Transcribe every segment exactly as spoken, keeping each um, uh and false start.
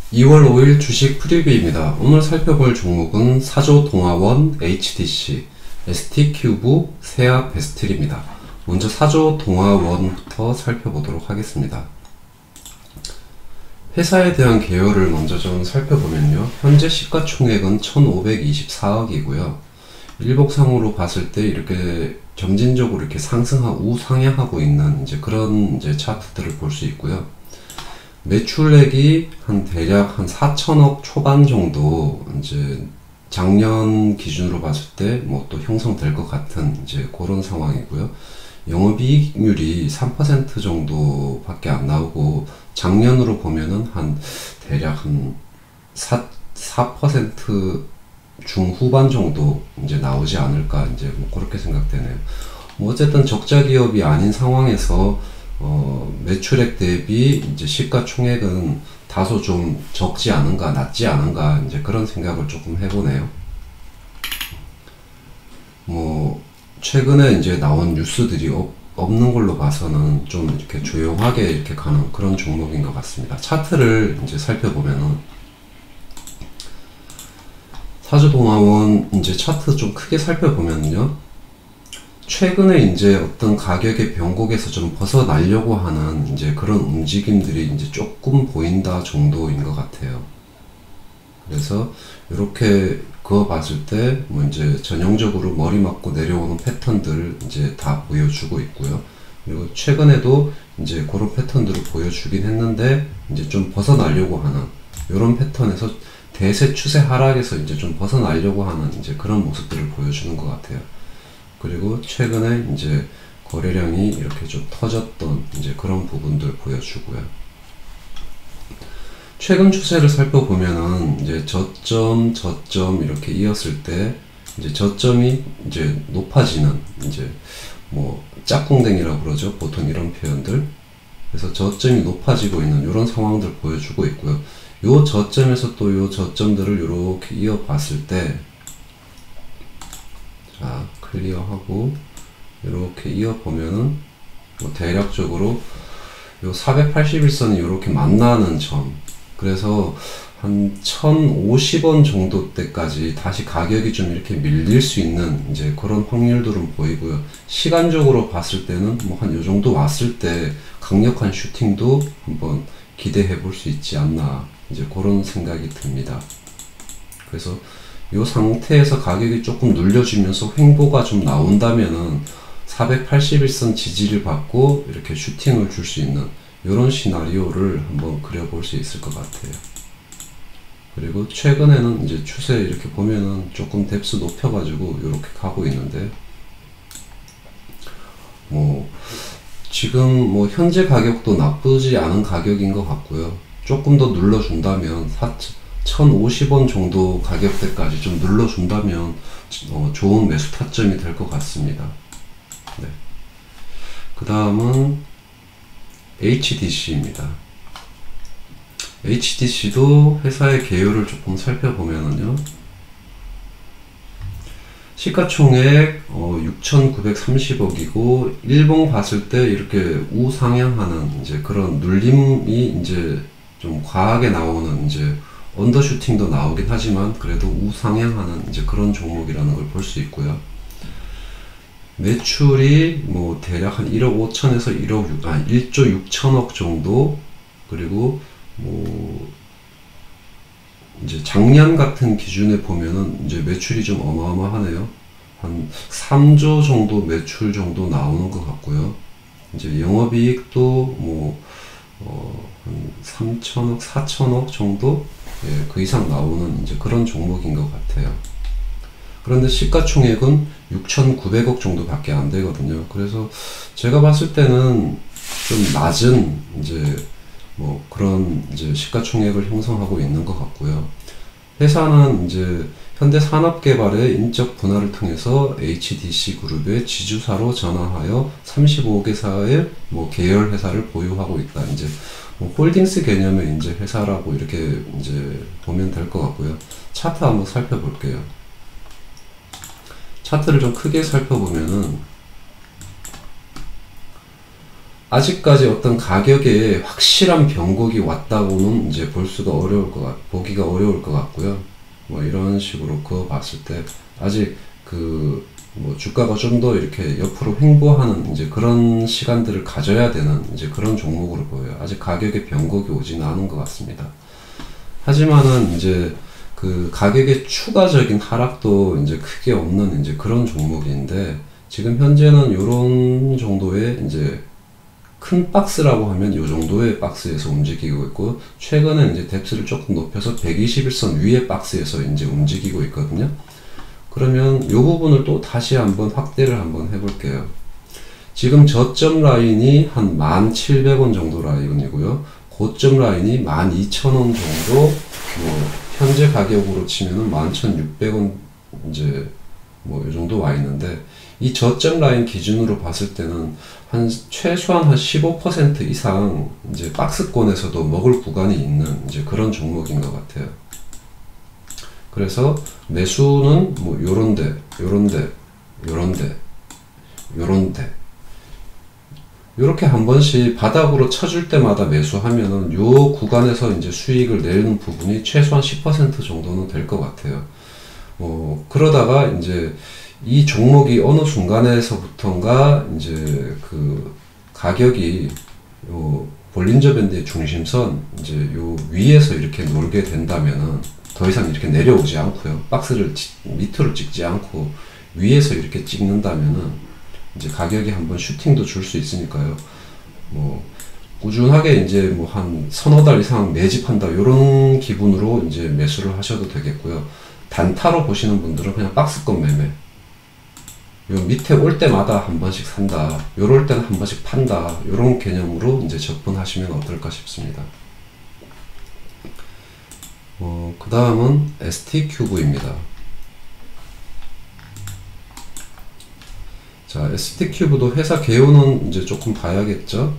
이월 오일 주식 프리뷰입니다. 오늘 살펴볼 종목은 사조동아원, 에이치디씨, 에스티큐브, 세아베스틀입니다. 먼저 사조동아원부터 살펴보도록 하겠습니다. 회사에 대한 개요를 먼저 좀 살펴보면요. 현재 시가총액은 천오백이십사억이고요. 일복상으로 봤을 때 이렇게 점진적으로 이렇게 상승하고 우상향하고 있는 이제 그런 이제 차트들을 볼 수 있고요. 매출액이 한 대략 한 사천억 초반 정도 이제 작년 기준으로 봤을 때 뭐 또 형성될 것 같은 이제 그런 상황이고요. 영업이익률이 삼 퍼센트 정도밖에 안 나오고 작년으로 보면은 한 대략 한 사 퍼센트 중후반 정도 이제 나오지 않을까 이제 뭐 그렇게 생각되네요. 뭐 어쨌든 적자 기업이 아닌 상황에서 어, 매출액 대비 이제 시가총액은 다소 좀 적지 않은가, 낮지 않은가, 이제 그런 생각을 조금 해보네요. 뭐, 최근에 이제 나온 뉴스들이 없, 없는 걸로 봐서는 좀 이렇게 조용하게 이렇게 가는 그런 종목인 것 같습니다. 차트를 이제 살펴보면은, 사조동아원 이제 차트 좀 크게 살펴보면요. 최근에 이제 어떤 가격의 변곡에서 좀 벗어나려고 하는 이제 그런 움직임들이 이제 조금 보인다 정도인 것 같아요. 그래서 이렇게 그거 봤을 때 뭐 이제 전형적으로 머리 맞고 내려오는 패턴들을 이제 다 보여주고 있고요. 그리고 최근에도 이제 그런 패턴들을 보여주긴 했는데 이제 좀 벗어나려고 하는 이런 패턴에서 대세 추세 하락에서 이제 좀 벗어나려고 하는 이제 그런 모습들을 보여주는 것 같아요. 그리고 최근에 이제 거래량이 이렇게 좀 터졌던 이제 그런 부분들 보여주고요. 최근 추세를 살펴보면은 이제 저점, 저점 이렇게 이었을 때 이제 저점이 이제 높아지는 이제 뭐 짝꿍댕이라고 그러죠. 보통 이런 표현들. 그래서 저점이 높아지고 있는 이런 상황들 보여주고 있고요. 요 저점에서 또 요 저점들을 이렇게 이어봤을 때 자, 클리어하고 이렇게 이어보면은 뭐 대략적으로 요 사백팔십일 선이 이렇게 만나는 점, 그래서 한 천오십 원 정도 때까지 다시 가격이 좀 이렇게 밀릴 수 있는 이제 그런 확률들은 보이고요. 시간적으로 봤을 때는 뭐 한 요 정도 왔을 때 강력한 슈팅도 한번 기대해 볼 수 있지 않나 이제 그런 생각이 듭니다. 그래서 이 상태에서 가격이 조금 눌려주면서 횡보가 좀 나온다면은 사백팔십일 선 지지를 받고 이렇게 슈팅을 줄 수 있는 이런 시나리오를 한번 그려볼 수 있을 것 같아요. 그리고 최근에는 이제 추세 이렇게 보면은 조금 뎁스 높여가지고 이렇게 가고 있는데 뭐 지금 뭐 현재 가격도 나쁘지 않은 가격인 것 같고요. 조금 더 눌러준다면 천오십 원 정도 가격대까지 좀 눌러준다면 어, 좋은 매수 타점이 될 것 같습니다. 네. 그 다음은 에이치디씨입니다. 에이치디씨도 회사의 개요를 조금 살펴보면은요. 시가총액 어, 육천구백삼십억이고 일봉 봤을 때 이렇게 우상향하는 이제 그런 눌림이 이제 좀 과하게 나오는 이제 언더슈팅도 나오긴 하지만 그래도 우상향하는 이제 그런 종목이라는 걸 볼 수 있고요. 매출이 뭐 대략 한 일억 오천에서 일억 육, 아, 일조 육천억 정도, 그리고 뭐 이제 작년 같은 기준에 보면은 이제 매출이 좀 어마어마하네요. 한 삼조 정도 매출 정도 나오는 것 같고요. 이제 영업이익도 뭐 어, 한 삼천억, 사천억 정도, 예, 그 이상 나오는 이제 그런 종목인 것 같아요. 그런데 시가총액은 육천구백억 정도밖에 안 되거든요. 그래서 제가 봤을 때는 좀 낮은 이제 뭐 그런 이제 시가총액을 형성하고 있는 것 같고요. 회사는 이제 현대산업개발의 인적 분할을 통해서 에이치디씨 그룹의 지주사로 전환하여 삼십오 개사의 뭐 계열 회사를 보유하고 있다. 이제 뭐 홀딩스 개념의 이제 회사라고 이렇게 이제 보면 될 것 같고요. 차트 한번 살펴볼게요. 차트를 좀 크게 살펴보면은 아직까지 어떤 가격에 확실한 변곡이 왔다고는 이제 볼 수가 어려울 것 같, 보기가 어려울 것 같고요. 뭐 이런 식으로 그거 봤을 때 아직 그 뭐 주가가 좀 더 이렇게 옆으로 횡보하는 이제 그런 시간들을 가져야 되는 이제 그런 종목으로 보여요. 아직 가격의 변곡이 오지는 않은 것 같습니다. 하지만은 이제 그 가격의 추가적인 하락도 이제 크게 없는 이제 그런 종목인데, 지금 현재는 요런 정도의 이제 큰 박스라고 하면 요 정도의 박스에서 움직이고 있고, 최근에 이제 뎁스를 조금 높여서 백이십일 선 위의 박스에서 이제 움직이고 있거든요. 그러면 요 부분을 또 다시 한번 확대를 한번 해볼게요. 지금 저점 라인이 한 만 칠백 원 정도 라인이고요. 고점 라인이 만 이천 원 정도, 뭐 현재 가격으로 치면은 만 천육백 원 이제 뭐 요 정도 와 있는데, 이 저점 라인 기준으로 봤을 때는 한 최소한 한 십오 퍼센트 이상 이제 박스권에서도 먹을 구간이 있는 이제 그런 종목인 것 같아요. 그래서 매수는 뭐 요런데, 요런데, 요런데, 요런데 요렇게 한 번씩 바닥으로 쳐줄 때마다 매수하면은 요 구간에서 이제 수익을 내는 부분이 최소한 십 퍼센트 정도는 될 것 같아요. 어, 그러다가 이제 이 종목이 어느 순간에서부턴가 이제 그 가격이 요 볼린저 밴드의 중심선 이제 요 위에서 이렇게 놀게 된다면은 더 이상 이렇게 내려오지 않고요. 박스를 밑으로 찍지 않고 위에서 이렇게 찍는다면은 이제 가격이 한번 슈팅도 줄 수 있으니까요. 뭐 꾸준하게 이제 뭐 한 서너 달 이상 매집한다 요런 기분으로 이제 매수를 하셔도 되겠고요. 단타로 보시는 분들은 그냥 박스권 매매, 요 밑에 올 때마다 한 번씩 산다, 요럴 때는 한 번씩 판다, 요런 개념으로 이제 접근하시면 어떨까 싶습니다. 어, 그 다음은 에스티큐브입니다. 자, 에스티큐브도 회사 개요는 이제 조금 봐야겠죠.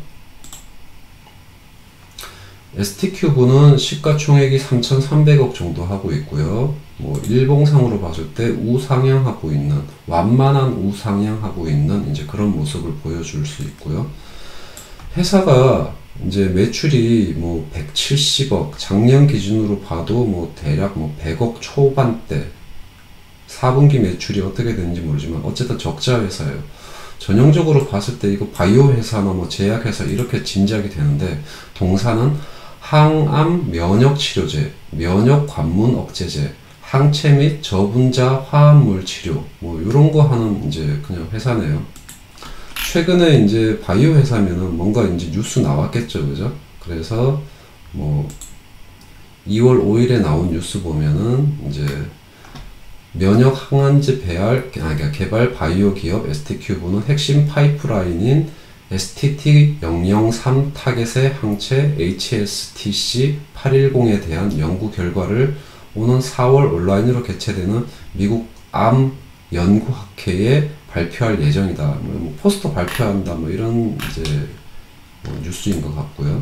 에스티큐브는 시가총액이 삼천삼백 억 정도 하고 있고요. 뭐 일봉상으로 봤을 때 우상향하고 있는, 완만한 우상향하고 있는 이제 그런 모습을 보여줄 수 있고요. 회사가 이제 매출이 뭐 백칠십 억, 작년 기준으로 봐도 뭐 대략 뭐 백 억 초반대, 사 분기 매출이 어떻게 되는지 모르지만 어쨌든 적자 회사예요. 전형적으로 봤을 때 이거 바이오 회사나 뭐 제약 회사 이렇게 짐작이 되는데, 동사는 항암 면역 치료제, 면역 관문 억제제, 항체 및 저분자 화합물 치료, 뭐 이런 거 하는 이제 그냥 회사네요. 최근에 이제 바이오 회사면은 뭔가 이제 뉴스 나왔겠죠, 그죠? 그래서 뭐 이월 오일에 나온 뉴스 보면은 이제 면역 항암제 배알, 아, 개발 바이오 기업 에스티큐브는 핵심 파이프라인인 에스티티 영영삼 타겟의 항체 에이치에스티씨 팔백십에 대한 연구 결과를 오는 사월 온라인으로 개최되는 미국 암 연구학회에 발표할 예정이다. 뭐 포스터 발표한다. 뭐 이런 이제 뭐 뉴스인 것 같고요.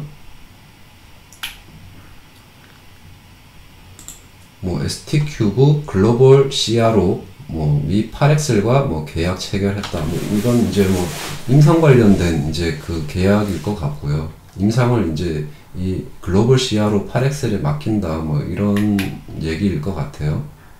뭐 에스티큐브 글로벌 씨알오 뭐 미 파렉셀과 뭐 계약 체결했다. 뭐 이건 이제 뭐 임상 관련된 이제 그 계약일 것 같고요. 임상을 이제 이 글로벌 씨알오 파렉셀에 맡긴다. 뭐 이런 얘기일 것 같아요.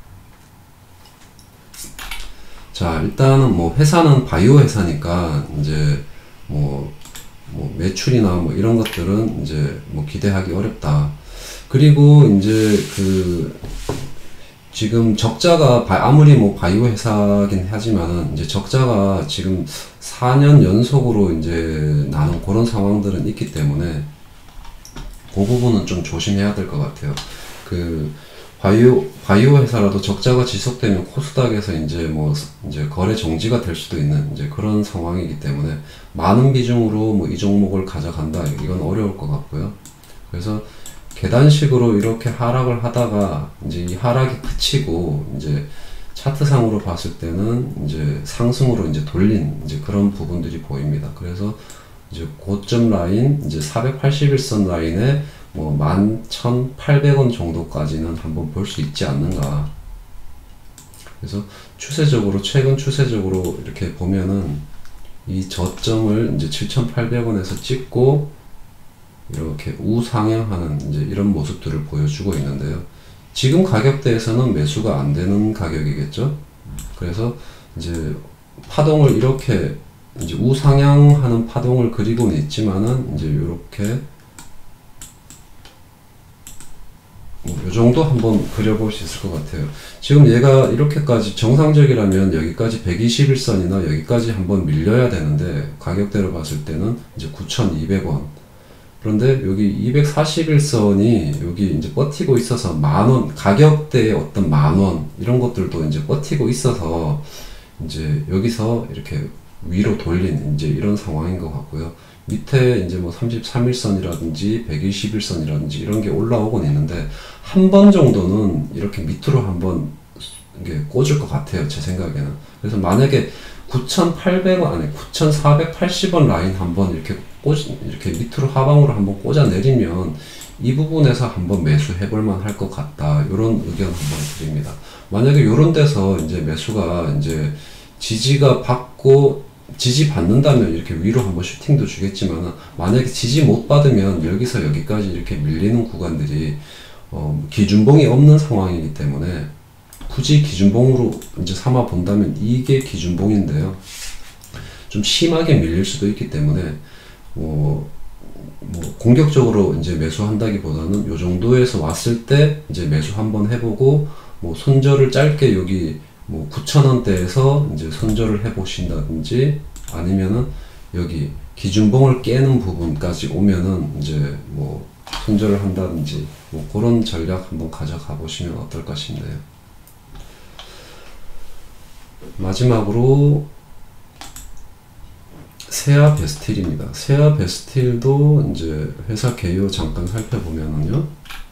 자, 일단은 뭐 회사는 바이오 회사니까 이제 뭐, 뭐 매출이나 뭐 이런 것들은 이제 뭐 기대하기 어렵다. 그리고 이제 그 지금 적자가 아무리 뭐 바이오 회사긴 하지만은 이제 적자가 지금 사 년 연속으로 이제 나는 그런 상황들은 있기 때문에 그 부분은 좀 조심해야 될 것 같아요. 그 바이오 바이오 회사라도 적자가 지속되면 코스닥에서 이제 뭐 이제 거래 정지가 될 수도 있는 이제 그런 상황이기 때문에 많은 비중으로 뭐 이 종목을 가져간다 이건 어려울 것 같고요. 그래서 계단식으로 이렇게 하락을 하다가 이제 이 하락이 그치고 이제 차트상으로 봤을 때는 이제 상승으로 이제 돌린 이제 그런 부분들이 보입니다. 그래서 이제 고점 라인 이제 사백팔십일 선 라인에 뭐 만 천팔백 원 정도까지는 한번 볼 수 있지 않는가. 그래서 추세적으로 최근 추세적으로 이렇게 보면은 이 저점을 이제 칠천팔백 원에서 찍고 이렇게 우상향하는 이제 이런 모습들을 보여주고 있는데요. 지금 가격대에서는 매수가 안 되는 가격이겠죠. 그래서 이제 파동을 이렇게 이제 우상향하는 파동을 그리고는 있지만은 이제 이렇게 뭐 요 정도 한번 그려볼 수 있을 것 같아요. 지금 얘가 이렇게까지 정상적이라면 여기까지 백이십일 선이나 여기까지 한번 밀려야 되는데 가격대로 봤을 때는 이제 구천이백 원. 그런데 여기 이백사십일 선이 여기 이제 버티고 있어서 만원, 가격대의 어떤 만원 이런 것들도 이제 버티고 있어서 이제 여기서 이렇게 위로 돌린 이제 이런 상황인 것 같고요. 밑에 이제 뭐 삼십삼 일선이라든지 백이십일 선이라든지 이런 게 올라오곤 있는데 한 번 정도는 이렇게 밑으로 한번 이게 꽂을 것 같아요, 제 생각에는. 그래서 만약에 구천팔백 원 아니 구천사백팔십 원 라인 한번 이렇게 꽂 이렇게 밑으로 하방으로 한번 꽂아 내리면 이 부분에서 한번 매수해 볼 만할 것 같다. 이런 의견 한번 드립니다. 만약에 이런 데서 이제 매수가 이제 지지가 받고 지지 받는다면 이렇게 위로 한번 슈팅도 주겠지만 만약에 지지 못 받으면 여기서 여기까지 이렇게 밀리는 구간들이 어, 기준봉이 없는 상황이기 때문에 굳이 기준봉으로 이제 삼아 본다면 이게 기준봉인데요. 좀 심하게 밀릴 수도 있기 때문에 뭐, 뭐 공격적으로 이제 매수한다기보다는 요 정도에서 왔을 때 이제 매수 한번 해보고 뭐 손절을 짧게 여기 뭐 구천 원대에서 이제 손절을 해 보신다든지 아니면은 여기 기준봉을 깨는 부분까지 오면은 이제 뭐 손절을 한다든지 뭐 그런 전략 한번 가져가 보시면 어떨까 싶네요. 마지막으로 세아 베스틸입니다. 세아 베스틸도 이제 회사 개요 잠깐 살펴보면은요.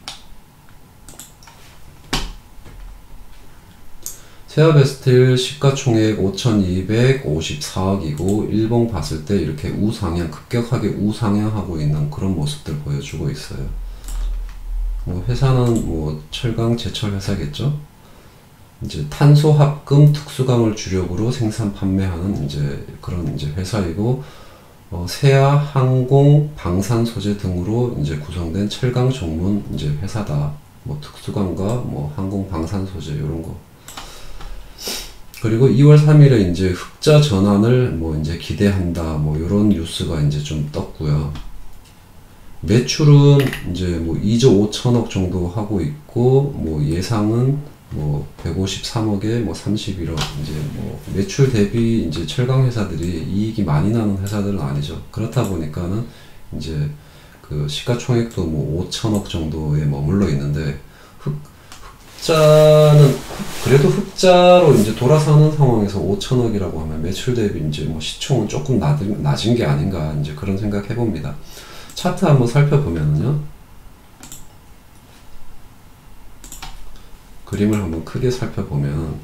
세아 베스틸 시가총액 오천이백오십사억이고 일봉 봤을 때 이렇게 우상향, 급격하게 우상향하고 있는 그런 모습들 보여주고 있어요. 뭐 회사는 뭐 철강 제철 회사겠죠. 이제 탄소 합금 특수강을 주력으로 생산 판매하는 이제 그런 이제 회사이고 어, 세아 항공 방산 소재 등으로 이제 구성된 철강 전문 이제 회사다. 뭐 특수강과 뭐 항공 방산 소재 이런 거. 그리고 이월 삼일에 이제 흑자 전환을 뭐 이제 기대한다. 뭐 요런 뉴스가 이제 좀 떴고요. 매출은 이제 뭐 이조 오천억 정도 하고 있고, 뭐 예상은 뭐 백오십삼억에 뭐 삼십일억. 이제 뭐 매출 대비 이제 철강 회사들이 이익이 많이 나는 회사들은 아니죠. 그렇다 보니까는 이제 그 시가총액도 뭐 오천억 정도에 머물러 있는데, 흑, 흑자는 그래도 흑자로 이제 돌아서는 상황에서 오천억이라고 하면 매출 대비 이제 뭐 시총은 조금 낮은, 낮은 게 아닌가 이제 그런 생각 해봅니다. 차트 한번 살펴보면요. 그림을 한번 크게 살펴보면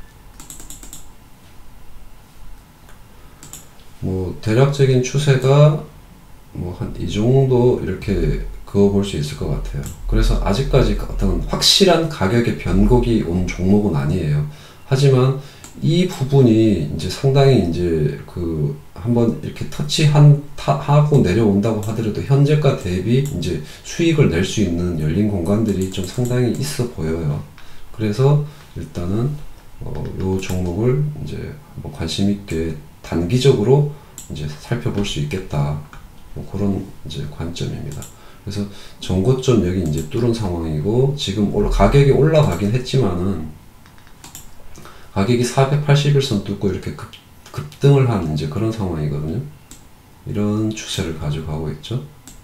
뭐 대략적인 추세가 뭐 한 이 정도 이렇게 그어볼 수 있을 것 같아요. 그래서 아직까지 어떤 확실한 가격의 변곡이 온 종목은 아니에요. 하지만 이 부분이 이제 상당히 이제 그 한번 이렇게 터치한 타, 하고 내려온다고 하더라도 현재가 대비 이제 수익을 낼 수 있는 열린 공간들이 좀 상당히 있어 보여요. 그래서 일단은 어, 요 종목을 이제 한번 관심 있게 단기적으로 이제 살펴볼 수 있겠다. 뭐 그런 이제 관점입니다. 그래서 전고점 여기 이제 뚫은 상황이고, 지금 올라, 가격이 올라가긴 했지만은 가격이 사백팔십일 선 뚫고 이렇게 급, 급등을 한 이제 그런 상황이거든요. 이런 추세를 가져가고 있죠.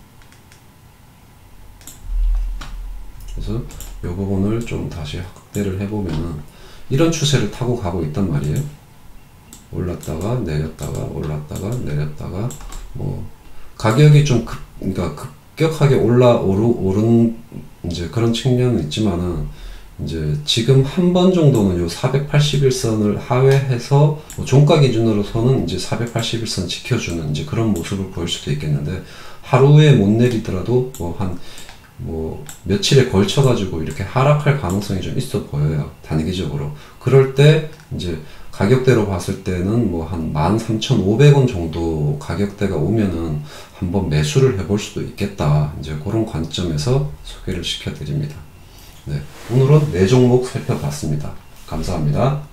그래서 이 부분을 좀 다시 확대를 해보면은 이런 추세를 타고 가고 있단 말이에요. 올랐다가 내렸다가 올랐다가 내렸다가 뭐 가격이 좀 급, 그러니까 급격하게 올라오르 오른 이제 그런 측면은 있지만은 이제 지금 한 번 정도는 요 사백팔십일 선을 하회해서 뭐 종가 기준으로서는 이제 사백팔십일 선 지켜주는 이제 그런 모습을 보일 수도 있겠는데, 하루에 못 내리더라도 뭐 한 뭐 며칠에 걸쳐 가지고 이렇게 하락할 가능성이 좀 있어 보여요, 단기적으로. 그럴 때 이제 가격대로 봤을 때는 뭐 한 만 삼천오백 원 정도 가격대가 오면은 한번 매수를 해볼 수도 있겠다. 이제 그런 관점에서 소개를 시켜드립니다. 네, 오늘은 네 종목 살펴봤습니다. 감사합니다.